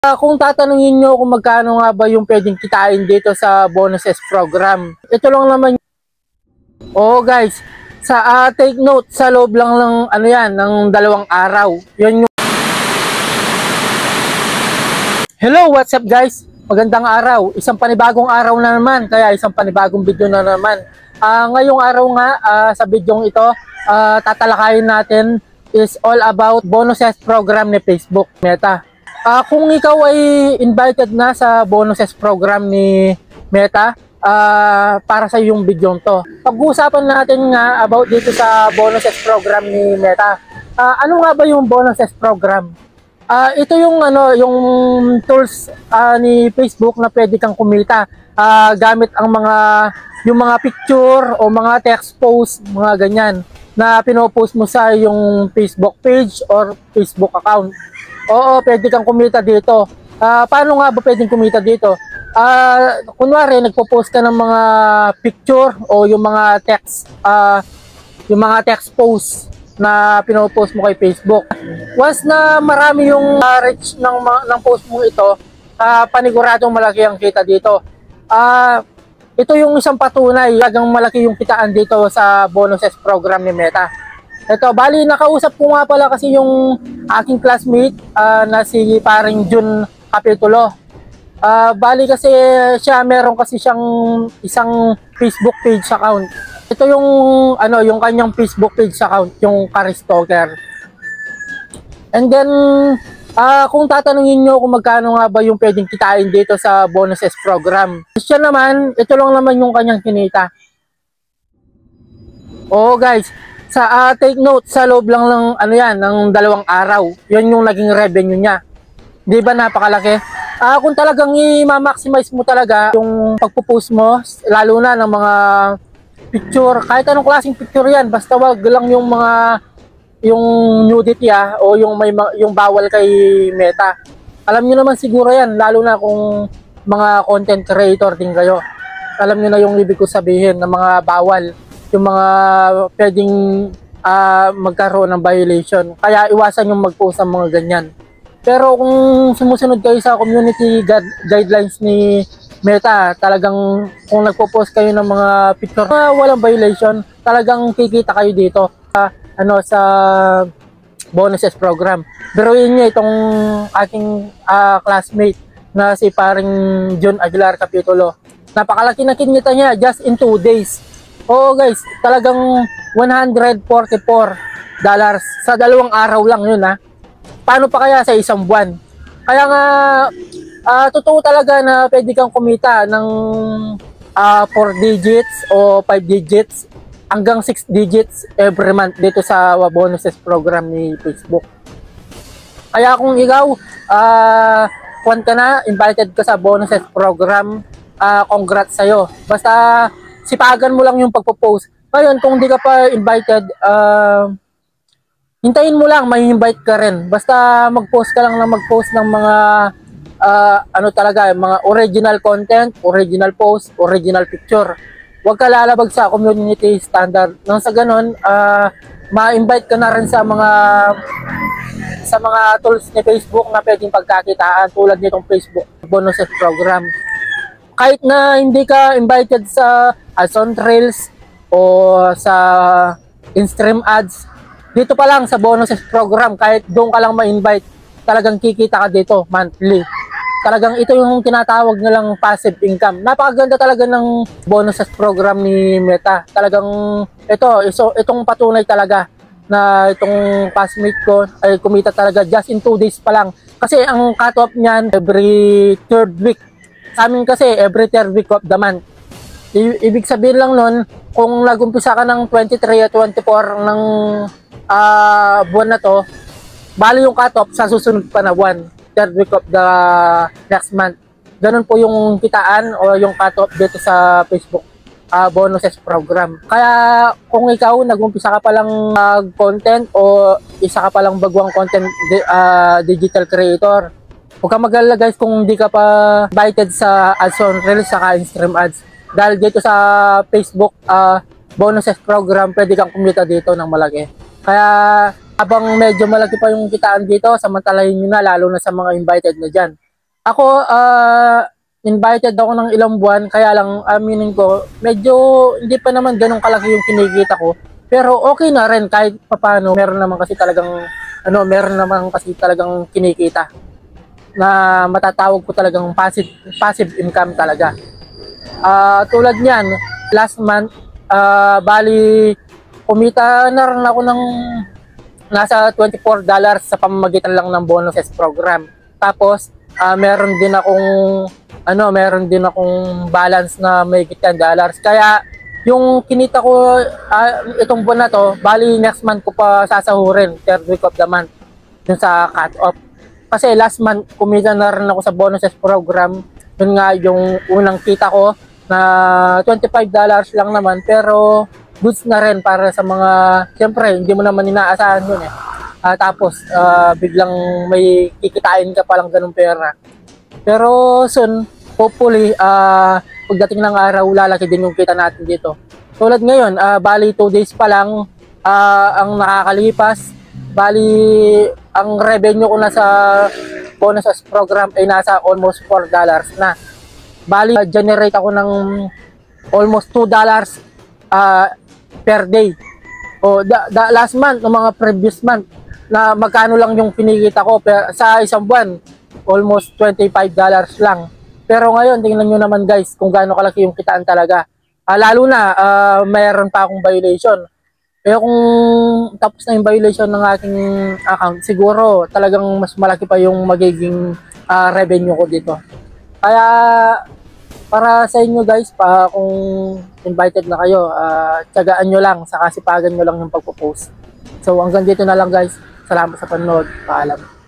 Kung tatanungin nyo kung magkano nga ba yung pwedeng kitain dito sa bonuses program, ito lang naman. Oh guys, take note, sa loob lang ng ng 2 araw. Yan yung... Hello, what's up guys? Magandang araw. Isang panibagong araw na naman, kaya isang panibagong video na naman. Ngayong araw nga, sa videong ito, tatalakayin natin is all about bonuses program ni Facebook Meta. Kung ikaw ay invited na sa bonuses program ni Meta, para sa yung video to. Pag-uusapan natin nga about dito sa bonuses program ni Meta. Ano nga ba yung bonuses program? Ito yung yung tools ni Facebook na pwede kang kumita gamit ang yung mga picture o mga text post, mga ganyan na pinopost mo sa yung Facebook page or Facebook account. Oo, pwede kang kumita dito. Paano nga ba pwedeng kumita dito? Kunwari, nagpo-post ka ng mga picture o yung mga text post na pinopost mo kay Facebook. Once na marami yung reach ng post mo ito, paniguradong malaki ang kita dito. Ito yung isang patunay, lagang malaki yung kitaan dito sa bonuses program ni Meta. Ito, bali nakausap ko nga pala kasi yung aking classmate na si paring Jun Capitulo. Bali kasi siya, meron kasi siyang isang Facebook page account. Ito yung yung kanyang Facebook page account, yung Karistalker. And then kung tatanungin nyo kung magkano nga ba yung pwedeng kitain dito sa bonuses program, siya naman, ito lang naman yung kanyang kinita. Oo guys, take note, sa loob lang ng ng 2 araw, yan yung naging revenue niya. Di ba napakalaki? Kung talagang i-maximize mo talaga yung pagpo-post mo, lalo na ng mga picture, kahit anong klaseng picture yan, basta wag lang yung nudity o yung bawal kay Meta. Alam niyo naman siguro yan, lalo na kung mga content creator din kayo. Alam niyo na yung ibig ko sabihin ng mga bawal, yung mga pwedeng magkaroon ng violation. Kaya iwasan yung mag-post ng mga ganyan. Pero kung sumusunod kayo sa community guidelines ni Meta, talagang kung nagpo-post kayo ng mga picture na walang violation, talagang kikita kayo dito sa bonuses program. Biruin niyo itong aking classmate na si paring John Aguilar Capitulo. Napakalaki na kinita niya just in 2 days. Oo guys, talagang $144 sa 2 araw lang yun Paano pa kaya sa isang buwan? Kaya nga, totoo talaga na pwede kang kumita ng 4 digits o 5 digits hanggang 6 digits every month dito sa bonuses program ni Facebook. Kaya kung ikaw, invited ka sa bonuses program, congrats sa'yo. Basta sipagan mo lang yung pagpo-post. Ngayon, kung di ka pa invited, hintayin mo lang, may invite ka rin. Basta mag-post ka lang ng mag-post ng mga mga original content, original post, original picture. Huwag ka lalabag sa community standard. Nang sa ganun, ma-invite ka na rin sa mga tools ni Facebook na pwedeng pagkakitaan tulad nitong Facebook bonuses program. Kahit na hindi ka invited sa ads on Reels o sa in-stream ads, dito pa lang sa bonuses program, kahit doon ka lang ma-invite, talagang kikita ka dito monthly. Talagang ito yung tinatawag nilang passive income. Napakaganda talaga ng bonuses program ni Meta. Talagang itong patunay talaga na itong classmate ko ay kumita talaga just in 2 days pa lang. Kasi ang cut-off niyan every 3rd week. Sa amin kasi every 3rd week of the month. Ibig sabihin lang nun, kung nag-umpisa ka ng 23 at 24 ng buwan na to, bali yung cut-off sa susunod pa na buwan, 3rd week of the next month. Ganun po yung kitaan o yung cut-off dito sa Facebook bonuses program. Kaya kung ikaw nag-umpisa ka pa lang content o isa ka pa lang bagwang content digital creator, huwag ka mag-alala guys kung hindi ka pa invited sa ads on Reels saka in-stream ads. Dahil dito sa Facebook bonuses program, pwede kang kumita dito ng malaki. Kaya habang medyo malaki pa yung kitaan dito, samantalahin nyo na, lalo na sa mga invited na dyan. Ako, invited ako ng ilang buwan, kaya lang aminin ko, medyo hindi pa naman ganun kalaki yung kinikita ko. Pero okay na rin kahit papaano, meron naman kasi talagang kinikita na matatawag ko talagang passive income talaga. Tulad niyan, last month, bali kumita na rin ako ng nasa $24 sa pamamagitan lang ng bonuses program. Tapos meron din akong balance na may $10. Kaya yung kinita ko itong buwan na to, bali next month ko pa sasahurin, third week of the month, dun sa cut-off. Kasi last month, kumita na rin ako sa bonuses program. Yun nga yung unang kita ko na $25 lang naman, pero goods na rin para sa mga, siyempre, hindi mo naman inaasahan yun eh. Tapos, biglang may kikitain ka palang ganung pera. Pero soon, hopefully, pagdating ng araw, lalaki din yung kita natin dito. Tulad ngayon, bali 2 days pa lang ang nakakalipas. Bali, ang revenue ko na sa bonuses program ay nasa almost $4 na. Bali, generate ako ng almost $2 per day. O, last month, no mga previous month, na magkano lang yung kinikita ko sa isang buwan, almost $25 lang. Pero ngayon, tingnan nyo naman guys, kung gaano kalaki yung kitaan talaga. Lalo na, mayroon pa akong violation. Pero kung tapos na yung violation ng aking account, siguro talagang mas malaki pa yung magiging revenue ko dito. Kaya para sa inyo guys, kung invited na kayo, tiyagaan nyo lang, saka sipagan nyo lang yung pagpo-post. So hanggang dito na lang guys. Salamat sa panonood. Paalam.